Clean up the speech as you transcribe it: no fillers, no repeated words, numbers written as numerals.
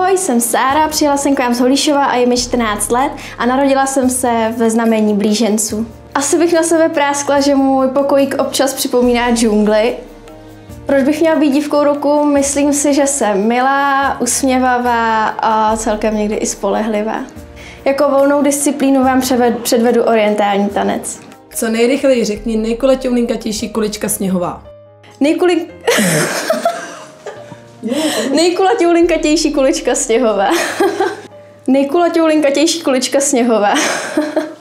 Ahoj, jsem Sára, přijela jsem k vám z Holíšova a je mi 14 let a narodila jsem se ve znamení blíženců. Asi bych na sebe práskla, že můj pokojík občas připomíná džungli. Proč bych měla být dívkou roku? Myslím si, že jsem milá, usměvavá a celkem někdy i spolehlivá. Jako volnou disciplínu vám předvedu orientální tanec. Co nejrychleji řekni nejkulaťoulinkatější kulička sněhová. Nejkulaťoulinkatější kulička sněhová. Nejkulaťoulinkatější kulička sněhová.